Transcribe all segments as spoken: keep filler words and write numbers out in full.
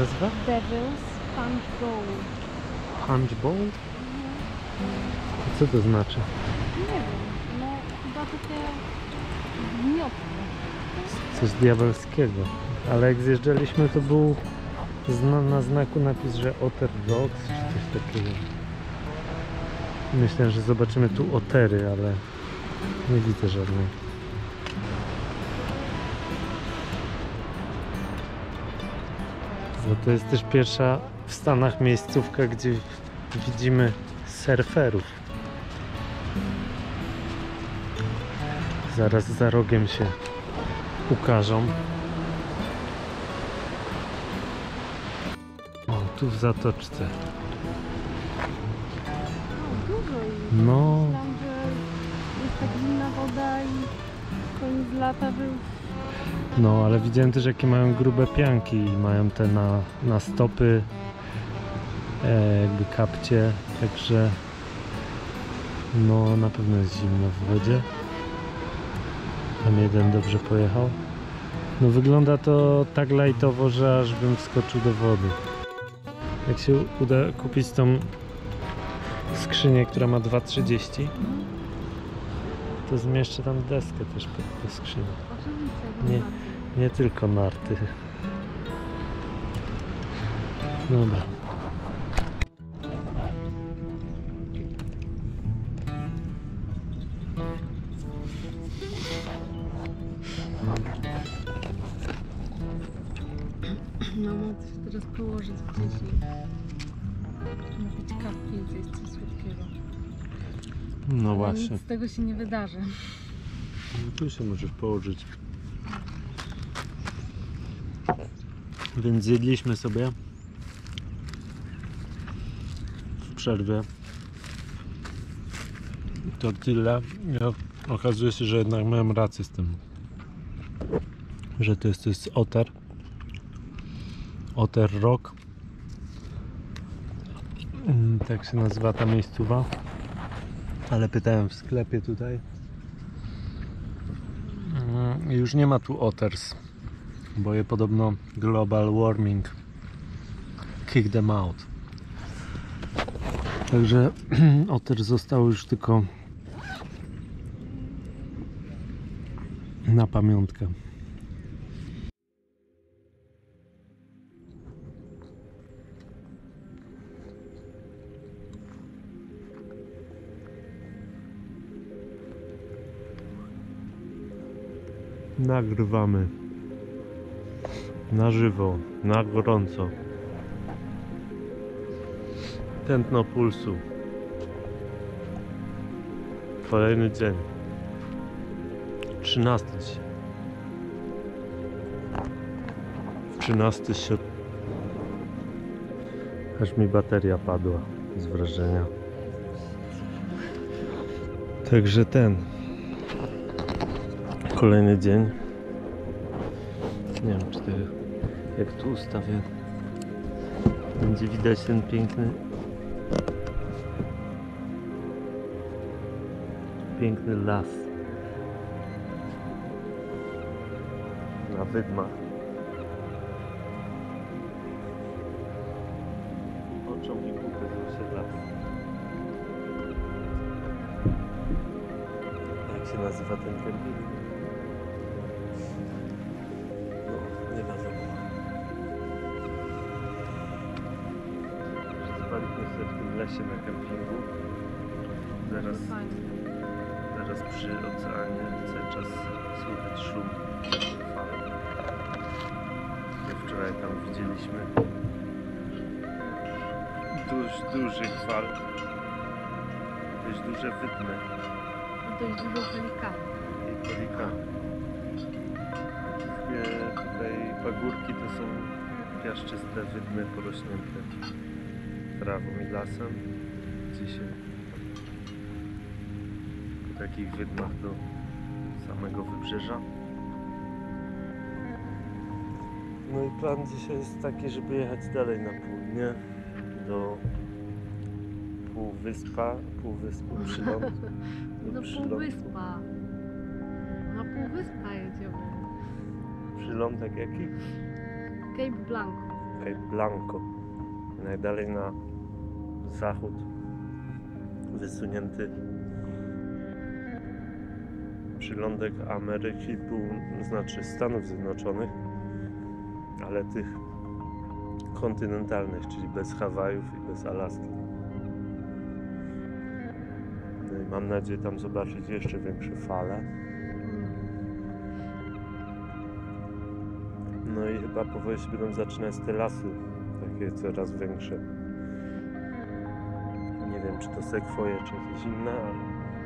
nazywa? Devil's Punch Bowl. Punch Bowl? Co to znaczy? Nie wiem, no chyba takie gniotne. Coś diabelskiego. Ale jak zjeżdżaliśmy, to był zna na znaku napis, że Otter Rocks czy coś takiego. Myślę, że zobaczymy tu otery, ale nie widzę żadnej. No to jest też pierwsza w Stanach miejscówka, gdzie widzimy surferów. Zaraz za rogiem się ukażą. O, tu w zatoczce. No, dużo ich. No. Myślałam, że jest tak zimna woda i koniec lata był. No, ale widziałem też, jakie mają grube pianki i mają te na, na stopy, e, jakby kapcie, także no na pewno jest zimno w wodzie. Tam jeden dobrze pojechał. No wygląda to tak lajtowo, że aż bym wskoczył do wody. Jak się uda kupić tą skrzynię, która ma dwa trzydzieści, to zmieszczę tam deskę też pod tę skrzynię. Oczywiście. Nie, nie tylko narty. Dobra. No, mogę się teraz położyć gdzieś i napić kawki i zjeść coś słodkiego. No Ale właśnie. nic z tego się nie wydarzy. No tu się możesz położyć. Więc zjedliśmy sobie w przerwie tortilla. Ja, okazuje się, że jednak miałem rację z tym, że to jest, to jest Otter. Otter Rock. Tak się nazywa ta miejscowa. Ale pytałem w sklepie tutaj. Już nie ma tu otters, bo je podobno global warming kick them out. Także otter został już tylko na pamiątkę. Nagrywamy na żywo, na gorąco. Tętno pulsu. Kolejny dzień. Trzynasty dzisiaj. Trzynasty się. Aż mi bateria padła z wrażenia. Także ten. Kolejny dzień. Nie wiem, czy to jak tu ustawię, będzie widać ten piękny piękny las na wydmach. Oczom mi ukazał się las. Jak się nazywa ten kemping? No, nie wiadomo. Spaliśmy sobie w tym lesie na kempingu. Zaraz, zaraz przy oceanie cały czas słychać szum fal. Jak wczoraj tam widzieliśmy dość dużych fal. Dość duże wydmy. Dość dużo pelikanów. I pelikany. Wszystkie tutaj pagórki to są piaszczyste wydmy porośnięte trawą i lasem. Gdzie się po takich wydmach do samego wybrzeża. No i plan dzisiaj jest taki, żeby jechać dalej na południe do Półwyspa, Półwyspu Przyląd. Do Półwyspa. Na Półwyspa jedziemy. Przylądek jaki? Cape Blanco. Cape Blanco. Najdalej na zachód wysunięty przylądek Ameryki, pół, znaczy Stanów Zjednoczonych, ale tych kontynentalnych, czyli bez Hawajów i bez Alaski. No i mam nadzieję tam zobaczyć jeszcze większe fale. No i chyba powoli się będą zaczynać te lasy, takie coraz większe. Nie wiem, czy to sekwoje, czy jakieś inne, ale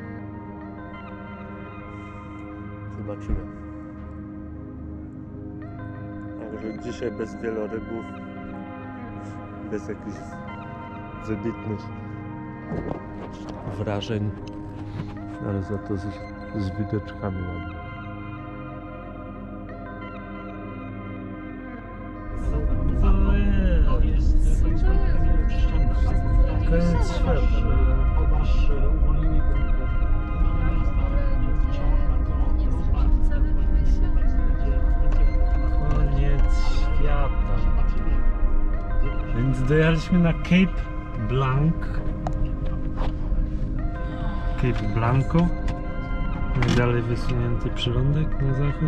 zobaczymy. Także dzisiaj bez wielorybów, bez jakichś wybitnych wrażeń, ale za to z, z widoczkami mam. Koniec świata. Podaż uwolnienie gruntów. Koniec świata. Więc dojechaliśmy na Cape Blanc. Cape Blanco. Najdalej wysunięty przylądek na zachód.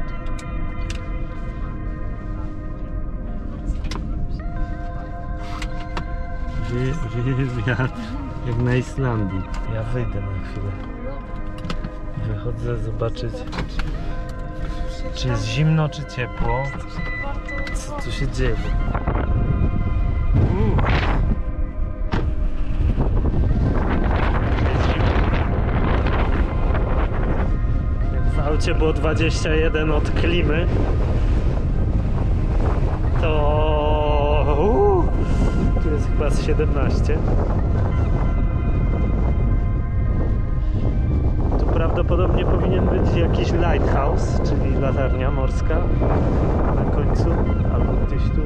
Wieje wiatr jak na Islandii. Ja wyjdę na chwilę. Wychodzę zobaczyć, czy jest zimno, czy ciepło. Co tu się dzieje? Uuu. Jest zimno. Jak w aucie było dwadzieścia jeden od klimy, to uuu, tu jest chyba z siedemnaście. Tu prawdopodobnie powinien być jakiś lighthouse, czyli latarnia morska na końcu, albo gdzieś tu.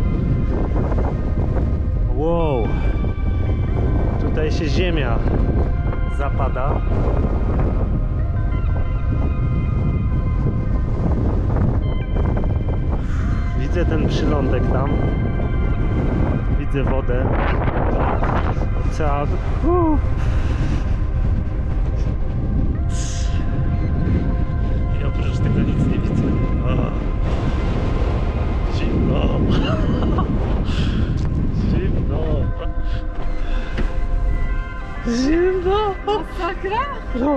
Wow! Tutaj się ziemia zapada. Widzę ten przylądek tam. Widzę wodę. Ocean. Uh. I oprócz tego nic nie widzę. O. Zimno. Zimno. Zimno. Masakra? No.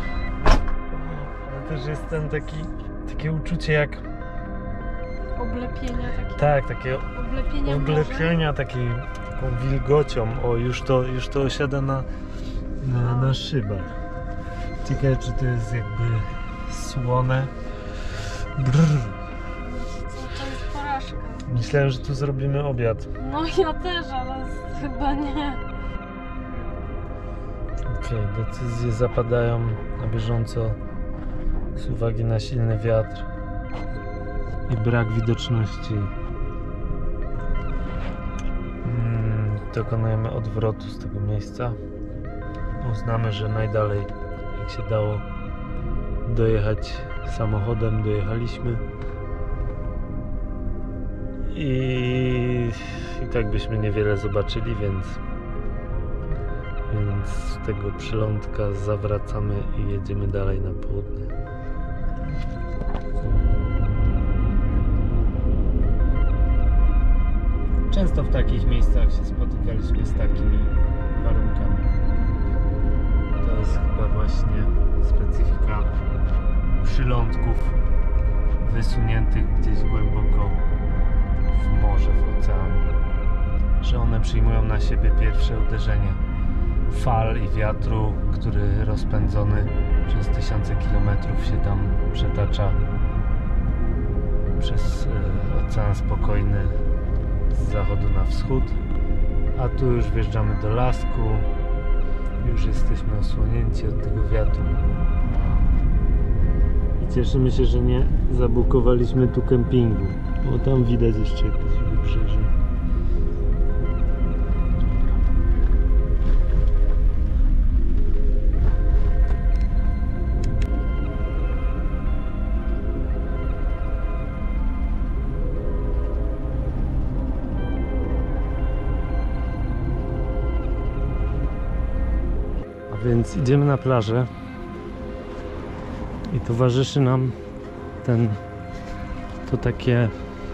Ale też jest ten taki, takie uczucie jak... Oblepienia takie. Tak, takie Oblepienia oblepienia takiej, taką wilgocią. O, już to, już to osiada na, na, na szybach. Ciekawe, czy to jest jakby słone. Brrr. To jest porażka. Myślałem, że tu zrobimy obiad. No ja też, ale chyba nie. Okej, okay, decyzje zapadają na bieżąco z uwagi na silny wiatr i brak widoczności. Hmm, dokonujemy odwrotu z tego miejsca. Uznamy, że najdalej, jak się dało dojechać samochodem, dojechaliśmy. I, i tak byśmy niewiele zobaczyli, więc więc z tego przylądka zawracamy i jedziemy dalej na południe. Często w takich miejscach się spotykaliśmy z takimi warunkami. To jest chyba właśnie specyfika przylądków wysuniętych gdzieś głęboko w morze, w ocean, że one przyjmują na siebie pierwsze uderzenie fal i wiatru, który rozpędzony przez tysiące kilometrów się tam przetacza przez Ocean Spokojny z zachodu na wschód, a tu już wjeżdżamy do lasku, już jesteśmy osłonięci od tego wiatru i cieszymy się, że nie zabukowaliśmy tu kempingu, bo tam widać jeszcze jakieś wybrzeże. Więc idziemy na plażę i towarzyszy nam ten to takie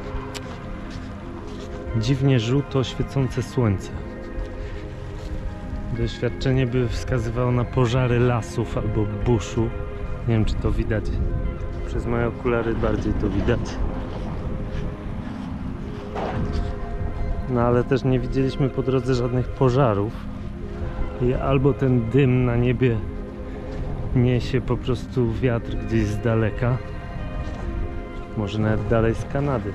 dziwnie żółto świecące słońce. Doświadczenie by wskazywało na pożary lasów albo buszu. Nie wiem, czy to widać. Przez moje okulary bardziej to widać. No ale też nie widzieliśmy po drodze żadnych pożarów. I albo ten dym na niebie niesie po prostu wiatr gdzieś z daleka. Może nawet dalej z Kanady.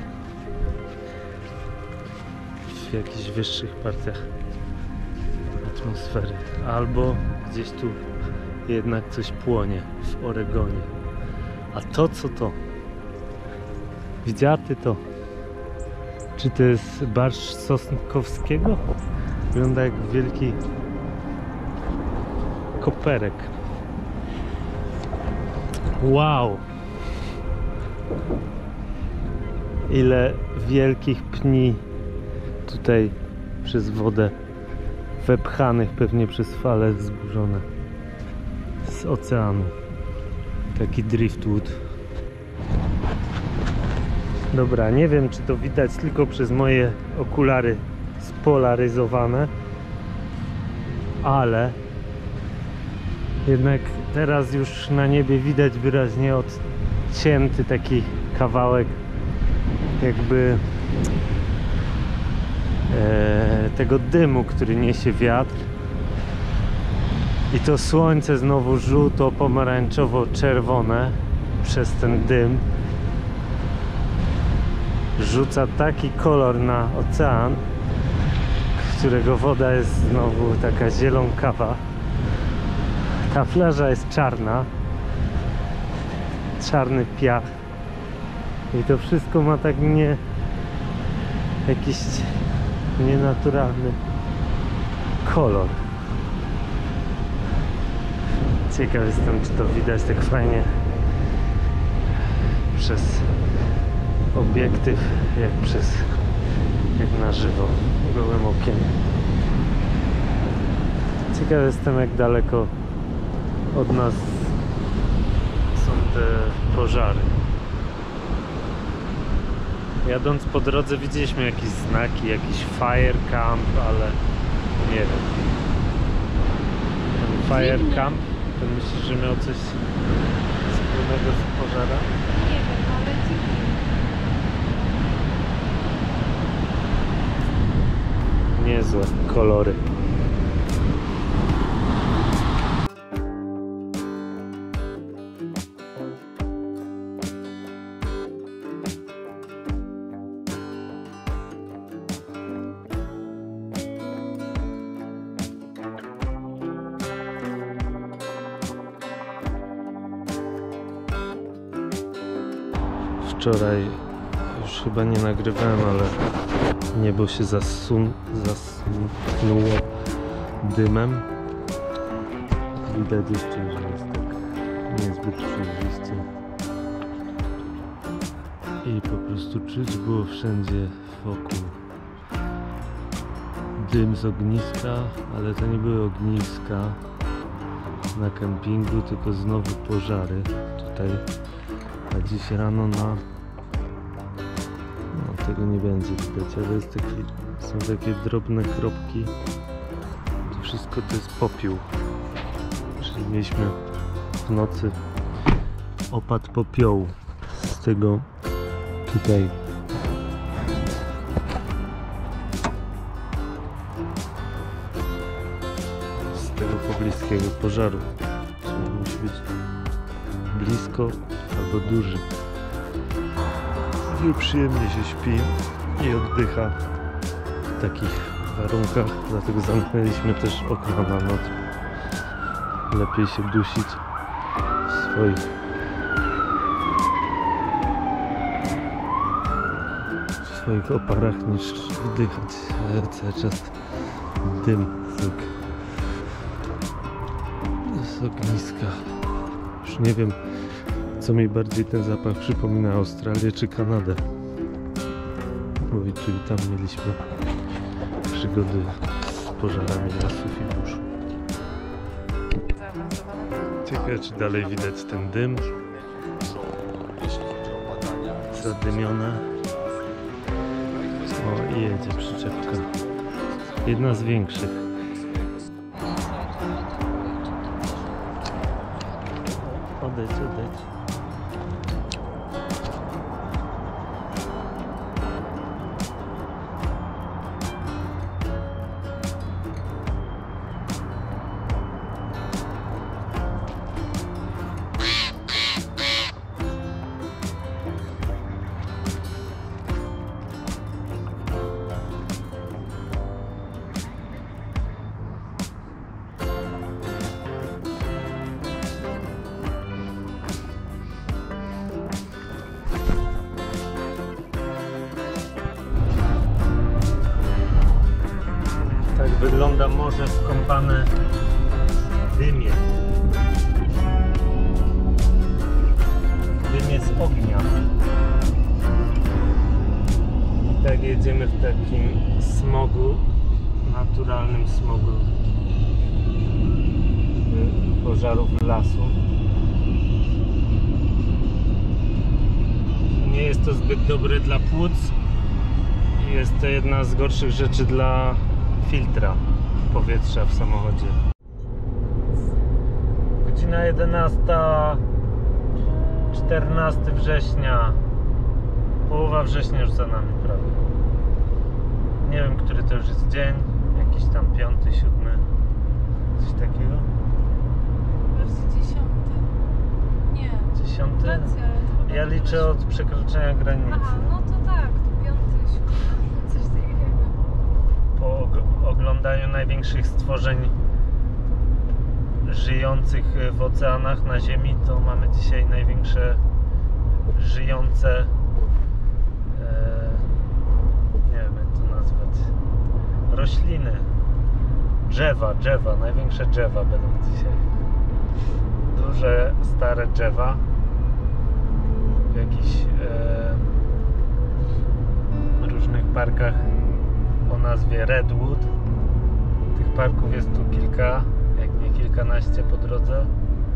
W jakichś wyższych partiach atmosfery. Albo gdzieś tu jednak coś płonie w Oregonie. A to co to? Widziała ty to? Czy to jest barszcz Sosnkowskiego? Wygląda jak wielki koperek. Wow! Ile wielkich pni tutaj przez wodę wepchanych pewnie przez fale wzburzone z oceanu. Taki driftwood. Dobra, nie wiem, czy to widać tylko przez moje okulary spolaryzowane, ale jednak teraz już na niebie widać wyraźnie odcięty taki kawałek jakby e, tego dymu, który niesie wiatr. I to słońce znowu żółto-pomarańczowo-czerwone przez ten dym rzuca taki kolor na ocean, którego woda jest znowu taka zielonkawa. Ta plaża jest czarna, czarny piach i to wszystko ma tak nie jakiś nienaturalny kolor. Ciekaw jestem, czy to widać tak fajnie przez obiektyw, jak przez jak na żywo, gołym okiem. Ciekaw jestem, jak daleko od nas są te pożary. Jadąc po drodze widzieliśmy jakieś znaki, jakiś fire camp, ale nie wiem. Ten fire camp, to myślisz, że miał coś wspólnego z pożarem? Nie wiem, ale dziwnie. Niezłe kolory. Wczoraj już chyba nie nagrywałem, ale niebo się zasun zasunęło dymem. Widać jeszcze, że jest tak niezbyt przejrzyście. I po prostu czuć było wszędzie wokół dym z ogniska, ale to nie były ogniska na kempingu, tylko znowu pożary tutaj. A dziś rano na... no tego nie będzie widać, ale jest taki, są takie drobne kropki. To wszystko to jest popiół. Czyli mieliśmy w nocy opad popiołu z tego tutaj. Z tego pobliskiego pożaru. Czyli musi być blisko albo duży. Przyjemnie się śpi i oddycha w takich warunkach, dlatego zamknęliśmy też okna na noc. Lepiej się dusić w swoich w swoich oparach niż wdychać cały czas dym z, og z ogniska. Już nie wiem, co mi bardziej ten zapach przypomina, Australię czy Kanadę. Bo czyli tam mieliśmy przygody z pożarami lasów i burz. Ciekawe, czy dalej widać ten dym. Zadymione. O, i jedzie przyczepka. Jedna z większych. Odejdź, odejdź. Tak wygląda morze skąpane w dymie. W dymie z ognia. I tak jedziemy w takim smogu, naturalnym smogu pożarów lasu. Nie jest to zbyt dobre dla płuc. Jest to jedna z gorszych rzeczy dla filtra powietrza w samochodzie. Godzina jedenasta, czternastego września. Połowa września już za nami prawie. Nie wiem, który to już jest dzień. Jakiś tam piąty, siódmy. Coś takiego. Wersji dziesiąty. Nie. Dziesiąty? Racja, ale to chyba Ja liczę od przekroczenia granicy. Aha, no to tak, to piąty, siódmy, coś takiego. Po oglądaniu największych stworzeń żyjących w oceanach na Ziemi, to mamy dzisiaj największe żyjące, e, nie wiem jak to nazwać, rośliny, drzewa, drzewa, największe drzewa będą dzisiaj. Duże, stare drzewa w jakichś e, różnych parkach o nazwie Redwood. Tych parków jest tu kilka, jak nie kilkanaście po drodze.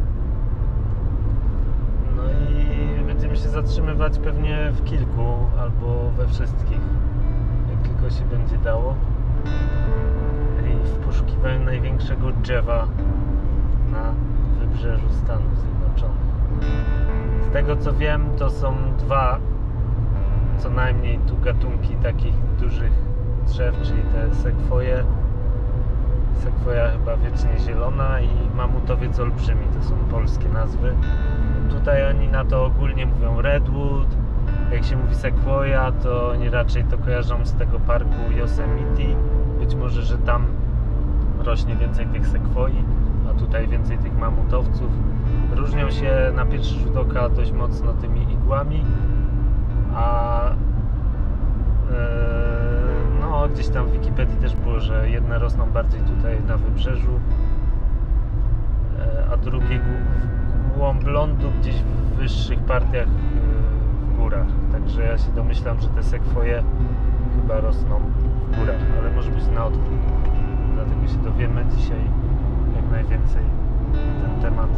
No i będziemy się zatrzymywać pewnie w kilku albo we wszystkich, jak tylko się będzie dało. I w poszukiwaniu największego drzewa na wybrzeżu Stanów Zjednoczonych. Z tego co wiem, to są dwa co najmniej tu gatunki takich dużych drzew, czyli te sekwoje. Sekwoja chyba wiecznie zielona i mamutowiec olbrzymi, to są polskie nazwy. Tutaj oni na to ogólnie mówią redwood. Jak się mówi sekwoja, to oni raczej to kojarzą z tego parku Yosemite. Być może, że tam rośnie więcej tych sekwoi, a tutaj więcej tych mamutowców. Różnią się na pierwszy rzut oka dość mocno tymi igłami, a yy, no gdzieś tam w Wikipedii też było, że jedne rosną bardziej tutaj na wybrzeżu, yy, a drugie w głąb lądu, gdzieś w wyższych partiach yy, w górach. Także ja się domyślam, że te sekwoje chyba rosną w górach, ale może być na odwrót. Dlatego się dowiemy dzisiaj jak najwięcej na ten temat.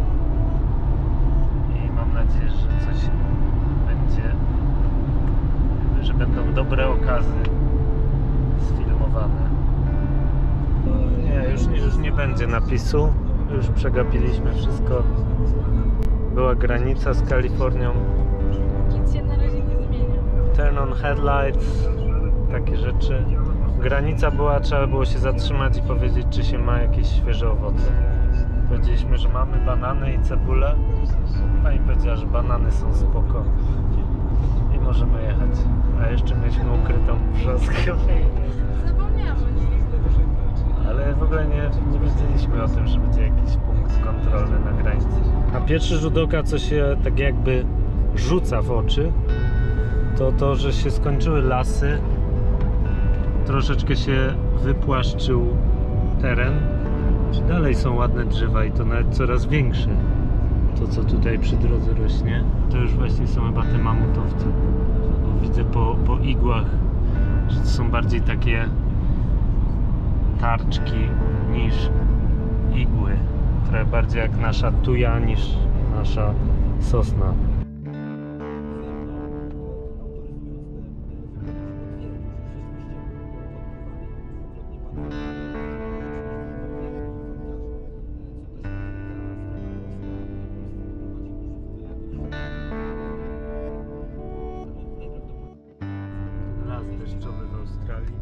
I mam nadzieję, że coś będzie, że będą dobre okazy sfilmowane. Nie, już, już nie będzie napisu. Już przegapiliśmy wszystko. Była granica z Kalifornią. Nic się na razie nie zmienia. Turn on headlights, takie rzeczy. Granica była, trzeba było się zatrzymać i powiedzieć, czy się ma jakieś świeże owoce. Powiedzieliśmy, że mamy banany i cebulę. Pani powiedziała, że banany są spoko i możemy jechać. A jeszcze mieliśmy ukrytą brzoskę. Zapomniałam o niej. Ale w ogóle nie, nie wiedzieliśmy o tym, że będzie jakiś punkt kontrolny na granicy. A pierwszy rzut oka, co się tak jakby rzuca w oczy, to to, że się skończyły lasy. Troszeczkę się wypłaszczył teren. Dalej są ładne drzewa i to nawet coraz większe. To co tutaj przy drodze rośnie, to już właśnie są chyba te mamutowce. Bo widzę po, po igłach, że to są bardziej takie tarczki niż igły trochę bardziej jak nasza tuja niż nasza sosna. Las deszczowy w Australii.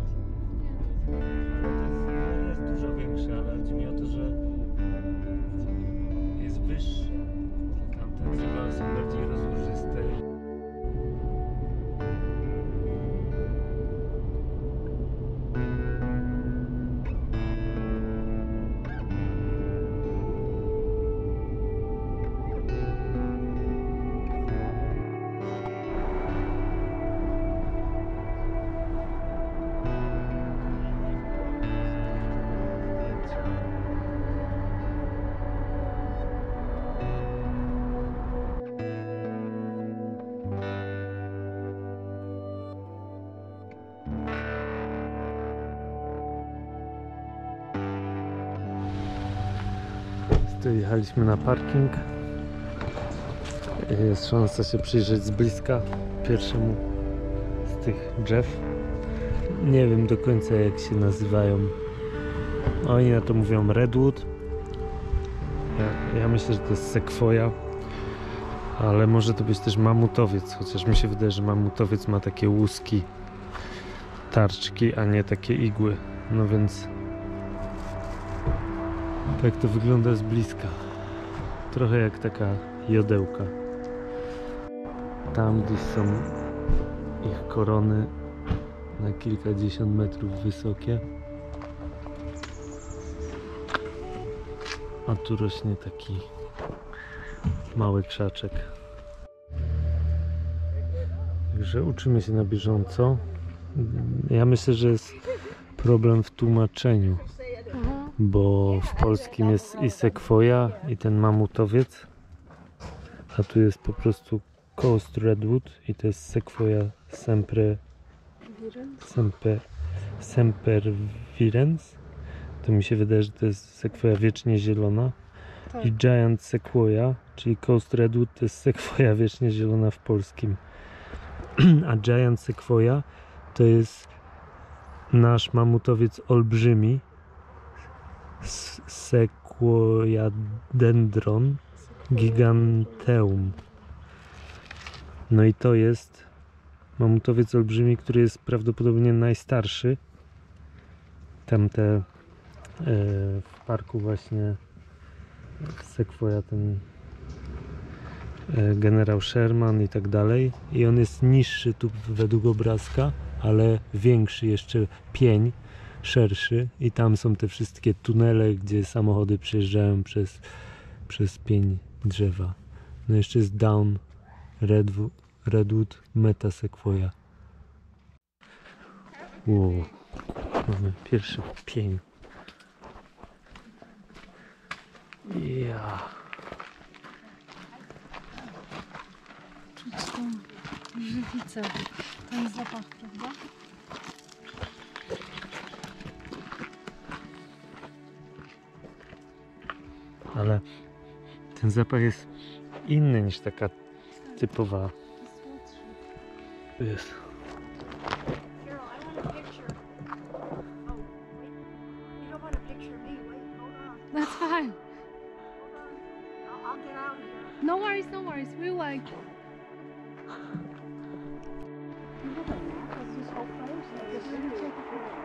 Jest dużo większy, ale chodzi mi o to, że jest wyższy. Tamte drzewa są bardziej rozłożyste. Tu jechaliśmy na parking. Jest szansa się przyjrzeć z bliska pierwszemu z tych drzew. Nie wiem do końca jak się nazywają. Oni na to mówią redwood. Ja, ja myślę, że to jest sekwoja. Ale może to być też mamutowiec, chociaż mi się wydaje, że mamutowiec ma takie łuski, tarczki, a nie takie igły. No więc tak to wygląda z bliska. Trochę jak taka jodełka. Tam gdzieś są ich korony na kilkadziesiąt metrów wysokie. A tu rośnie taki mały krzaczek. Także uczymy się na bieżąco. Ja myślę, że jest problem w tłumaczeniu. Bo w polskim jest i sekwoja, i ten mamutowiec, a tu jest po prostu Coast Redwood i to jest sekwoja sempre, semper, sempervirens. To mi się wydaje, że to jest sekwoja wiecznie zielona. Tak. I Giant Sequoia, czyli Coast Redwood, to jest sekwoja wiecznie zielona w polskim. A Giant Sequoia to jest nasz mamutowiec olbrzymi, Sequoiadendron giganteum. No i to jest mamutowiec olbrzymi, który jest prawdopodobnie najstarszy. Tamte e, w parku właśnie Sequoia, ten e, generał Sherman i tak dalej. I on jest niższy tu według obrazka, ale większy jeszcze pień, szerszy, i tam są te wszystkie tunele, gdzie samochody przejeżdżają przez, przez pień drzewa. No jeszcze jest Down Redwood, Redwood Meta Sequoia. Wow, mamy pierwszy pień. Ja. Czuć tą żywicę, ten zapach, prawda? Ale ten zapach jest inny niż taka typowa. Jest. Carol, I want a picture. Oh, wait. You don't want a picture of me. Wait, hold on. That's fine. Hold on. I'll, I'll get out of here. No worries, no worries. We like. You look like that. That's just so close. I guess let me take a picture.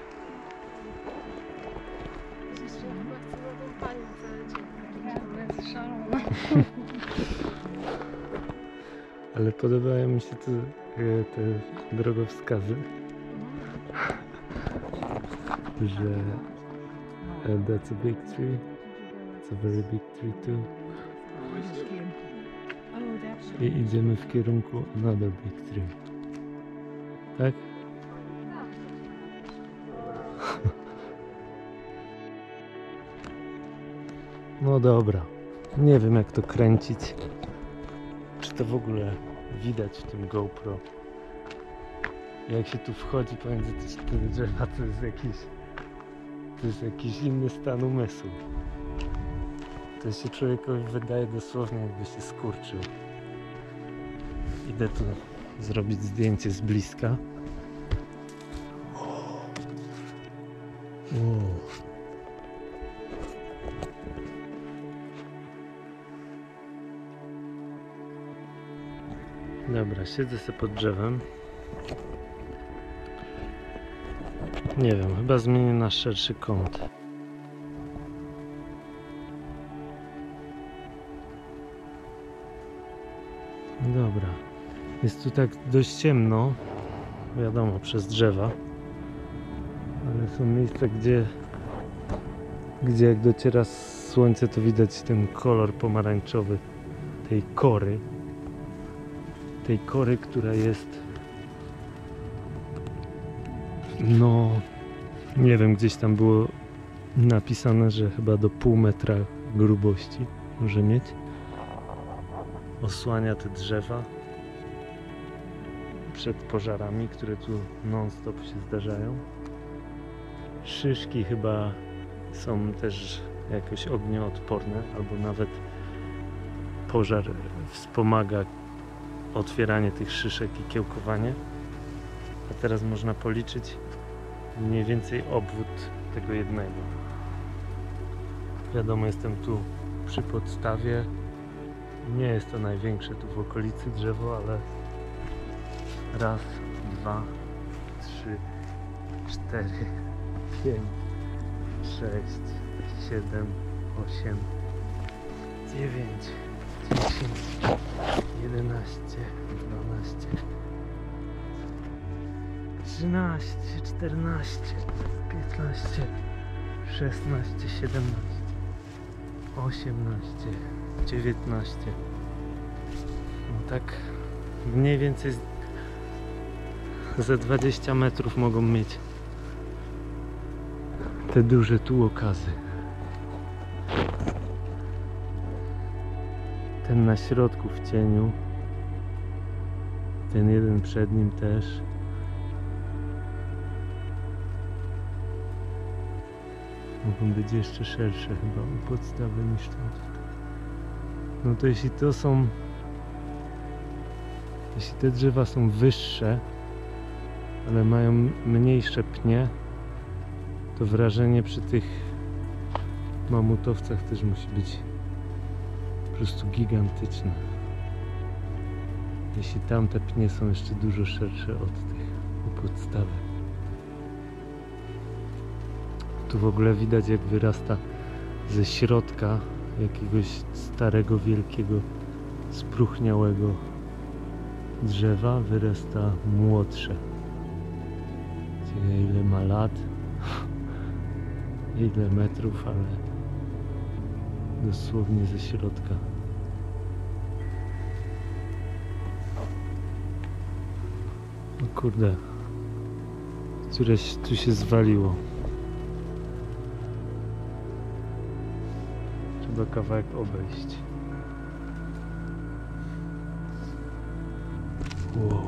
Ale podobają mi się tu e, te drogowskazy, że e, that's a big tree, it's a very big tree too. I idziemy w kierunku another big tree. Tak? No dobra, nie wiem jak to kręcić, czy to w ogóle widać w tym GoPro. Jak się tu wchodzi pomiędzy te cztery drzewa, to jest jakiś, to jest jakiś inny stan umysłu. To się człowiekowi wydaje dosłownie, jakby się skurczył. Idę tu zrobić zdjęcie z bliska. Wow. Dobra, siedzę sobie pod drzewem. Nie wiem, chyba zmienię na szerszy kąt. Dobra, jest tu tak dość ciemno, wiadomo, przez drzewa, ale są miejsca, gdzie, gdzie jak dociera słońce, to widać ten kolor pomarańczowy tej kory, tej kory, która jest, no, nie wiem, gdzieś tam było napisane, że chyba do pół metra grubości może mieć. Osłania te drzewa przed pożarami, które tu non-stop się zdarzają. Szyszki chyba są też jakoś ognioodporne, albo nawet pożar wspomaga otwieranie tych szyszek i kiełkowanie. A teraz można policzyć mniej więcej obwód tego jednego. Wiadomo, jestem tu przy podstawie. Nie jest to największe tu w okolicy drzewo, ale raz, dwa, trzy, cztery, pięć, sześć, siedem, osiem, dziewięć, dziesięć, jedenaście, dwanaście, trzynaście, czternaście, piętnaście, szesnaście, siedemnaście, osiemnaście, dziewiętnaście. No tak mniej więcej ze dwadzieścia metrów mogą mieć te duże tułokazy. Ten na środku w cieniu, ten jeden przed nim też. Mogą być jeszcze szersze chyba u podstawy niż tam. No to jeśli to są, jeśli te drzewa są wyższe, ale mają mniejsze pnie, to wrażenie przy tych mamutowcach też musi być po prostu gigantyczne. Jeśli tamte pnie są jeszcze dużo szersze od tych u podstawy. Tu w ogóle widać, jak wyrasta ze środka jakiegoś starego, wielkiego, spróchniałego drzewa, wyrasta młodsze. Gdzie ile ma lat, ile metrów, ale dosłownie ze środka. O kurde, któreś tu się zwaliło. Trzeba kawałek obejść. Wow.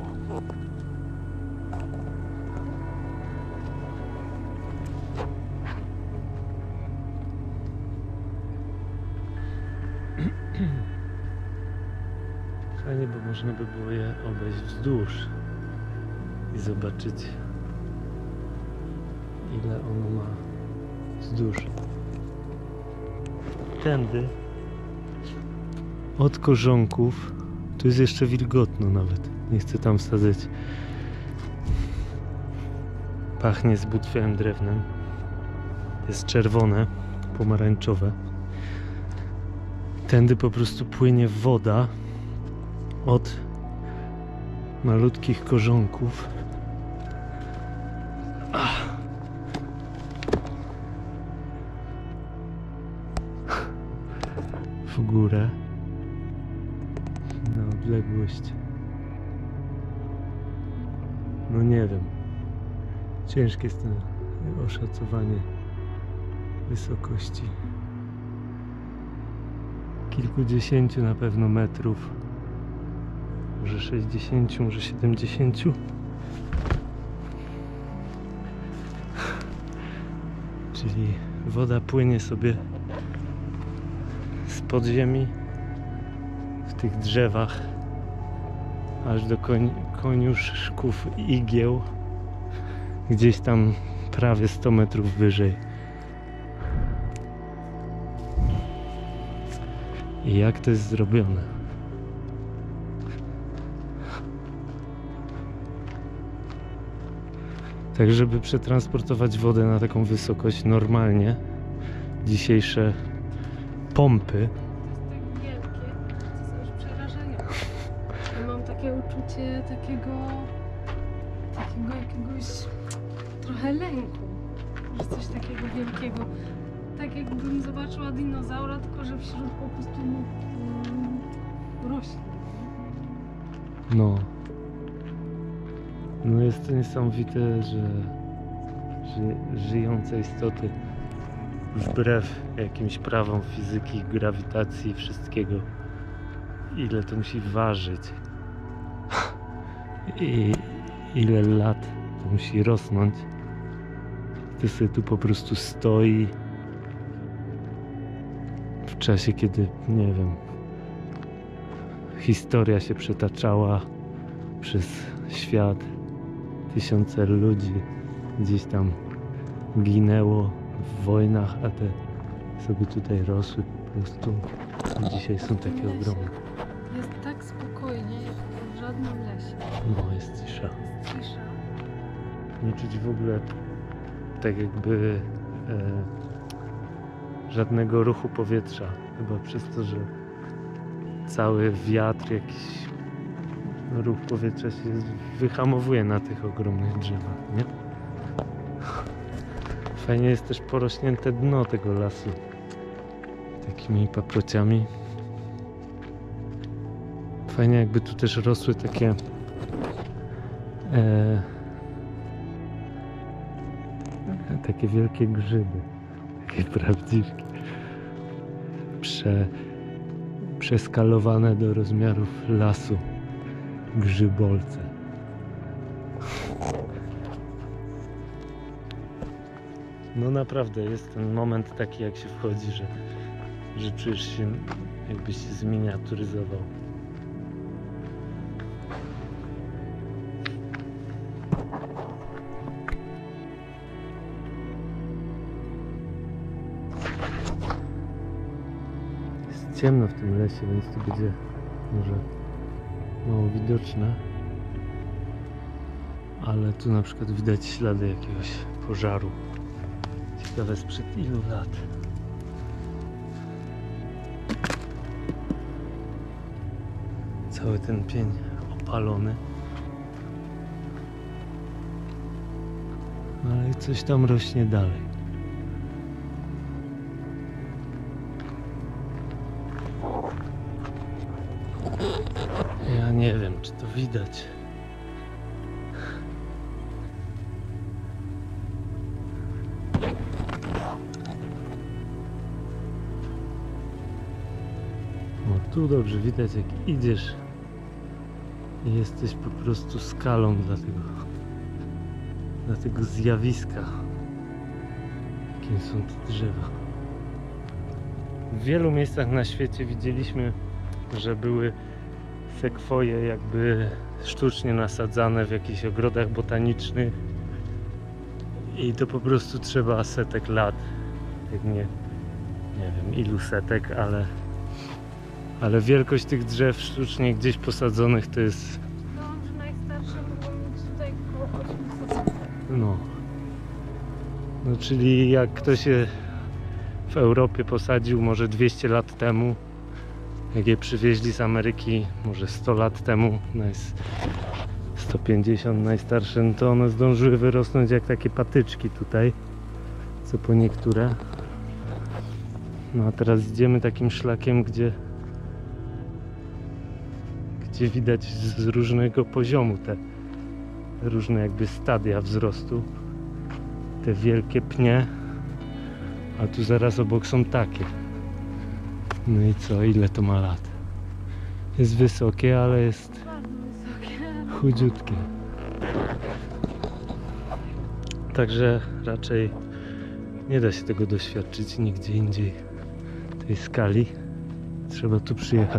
Fajnie, bo można by było je obejść wzdłuż i zobaczyć, ile ono ma wzdłuż. Tędy od korzonków, tu jest jeszcze wilgotno nawet, nie chcę tam wsadzać. Pachnie zbutwiałym drewnem, jest czerwone, pomarańczowe. Tędy po prostu płynie woda od malutkich korzonków. Ach. W górę na odległość, no nie wiem, ciężkie jest to oszacowanie wysokości, kilkudziesięciu na pewno metrów, może sześćdziesięciu, może siedemdziesięciu. Czyli woda płynie sobie podziemi, w tych drzewach, aż do koń, koniuszków igieł, gdzieś tam prawie sto metrów wyżej. I jak to jest zrobione? Tak, żeby przetransportować wodę na taką wysokość normalnie, dzisiejsze pompy. To jest tak wielkie, to są już przerażenia. Ja mam takie uczucie takiego, takiego jakiegoś trochę lęku, że coś takiego wielkiego. Tak jakbym zobaczyła dinozaura, tylko że wśród po prostu mm, roślin. No. No jest to niesamowite, że, że żyjące istoty wbrew jakimś prawom fizyki, grawitacji, wszystkiego, ile to musi ważyć i ile lat to musi rosnąć, to sobie tu po prostu stoi w czasie, kiedy, nie wiem, historia się przetaczała przez świat, tysiące ludzi gdzieś tam ginęło w wojnach, a te sobie tutaj rosły po prostu i dzisiaj są takie ogromne. Jest tak spokojnie, jak w żadnym lesie. No, jest cisza. Jest cisza. Nie czuć w ogóle tak jakby e, żadnego ruchu powietrza, chyba przez to, że cały wiatr, jakiś ruch powietrza się wyhamowuje na tych ogromnych drzewach, nie? Fajnie jest też porośnięte dno tego lasu takimi paprociami. Fajnie jakby tu też rosły takie e, takie wielkie grzyby, takie prawdziwki, Prze, przeskalowane do rozmiarów lasu grzybolce. No naprawdę jest ten moment taki, jak się wchodzi, że, że czujesz się, jakbyś się zminiaturyzował. Jest ciemno w tym lesie, więc to będzie może mało widoczne, ale tu na przykład widać ślady jakiegoś pożaru. Ciekawe sprzed ilu lat. Cały ten pień opalony. Ale coś tam rośnie dalej. Ja nie wiem, czy to widać. No tu dobrze widać, jak idziesz i jesteś po prostu skalą dla tego, dla tego zjawiska, jakim są te drzewa. W wielu miejscach na świecie widzieliśmy, że były sekwoje jakby sztucznie nasadzane w jakichś ogrodach botanicznych i to po prostu trzeba setek lat, jak nie, nie wiem ilu setek, ale ale wielkość tych drzew sztucznie gdzieś posadzonych to jest, Myślałam, że najstarsze mogą mieć tutaj około osiemset lat. no no czyli jak ktoś je w Europie posadził może dwieście lat temu, jak je przywieźli z Ameryki może sto lat temu, sto pięćdziesiąt najstarsze, no to one zdążyły wyrosnąć jak takie patyczki tutaj, co po niektóre. No a teraz idziemy takim szlakiem, gdzie gdzie widać z różnego poziomu te różne jakby stadia wzrostu, te wielkie pnie, a tu zaraz obok są takie. No i co, ile to ma lat? Jest wysokie, ale jest Bardzo wysokie. chudziutkie. Także raczej nie da się tego doświadczyć nigdzie indziej, tej skali. Trzeba tu przyjechać.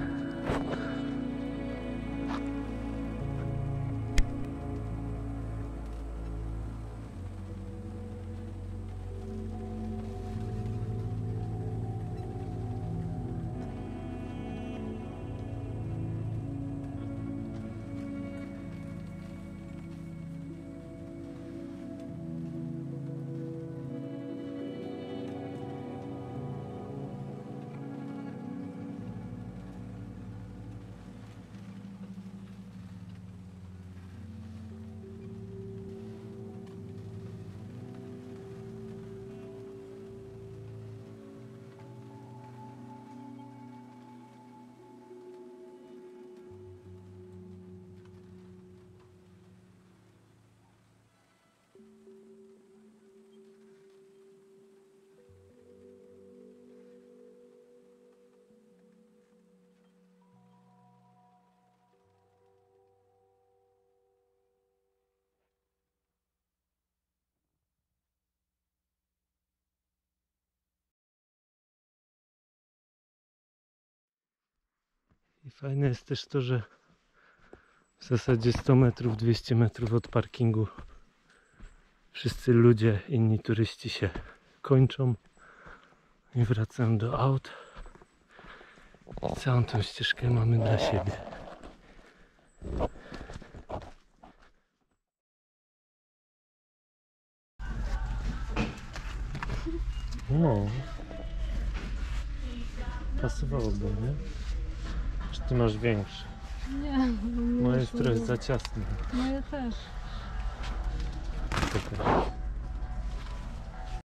I fajne jest też to, że w zasadzie sto metrów, dwieście metrów od parkingu wszyscy ludzie, inni turyści się kończą i wracają do aut. Całą tą ścieżkę mamy dla siebie. No, pasowałoby, nie? Czy ty masz większe? Nie, bo Moje jest trochę za ciasne. Moje też. Czekaj.